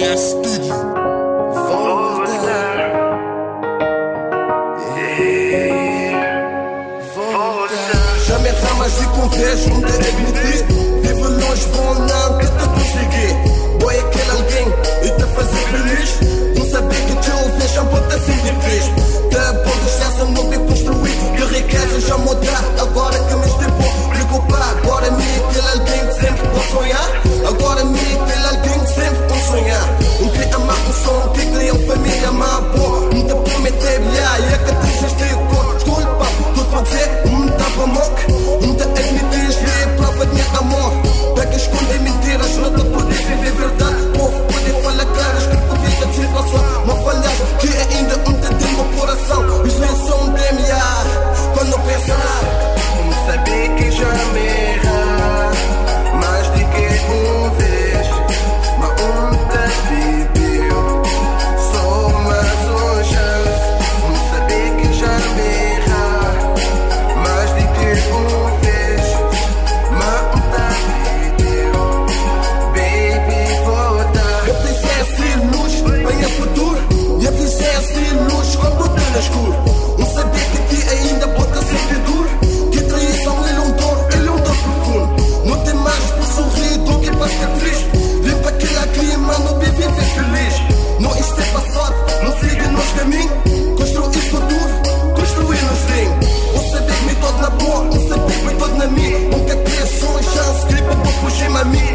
TS Studio. Já me ramas e convejo, não te admitir. Vive longe, bom não, que te consegui. Boy, aquele alguém e te fazer feliz. Não saber que te ouves, já pode assim de três. Te ponto excesso no bem construir. Que riqueza já mudar, agora que me estipou. Preocupar, agora me aquele alguém que sempre vou sonhar. Agora me aquele alguém que sempre vou sonhar. Um que ama um som, que cria uma família má bom. Não te prometer, e é que te gestei com. Desculpa, tudo pode ser, não tava moque. Não te admites, vê a prova de minha amor. Para que esconder mentiras, não te poder viver verdade. Povo poder falar claras, que por vida de situação. Não falhas, que ainda não te tem meu coração. Os lenços são de miar. Quando pensar, não sabia que já me errar. Mais de que vez, mas te pediu. Só mais chance. Não sabia que já me errar. Mais de que vez, mas te pediu. Baby, volta. Eu preciso de luz, venha futuro. Eu preciso de luz quando tu na escuro. Não sabia que ti ainda pode ser duro. Que traição ele é um dor profundo. Não tem mais por sorrir do que para ficar triste. Limpa aquela crima, não viver feliz. Não isto é passado, não siga nos caminhos. Construir futuro, construir nos fim. Não saber que me todo na boa, não saber que me todo na mim. Nunca criação e chance, gripa para fugir-me a mim.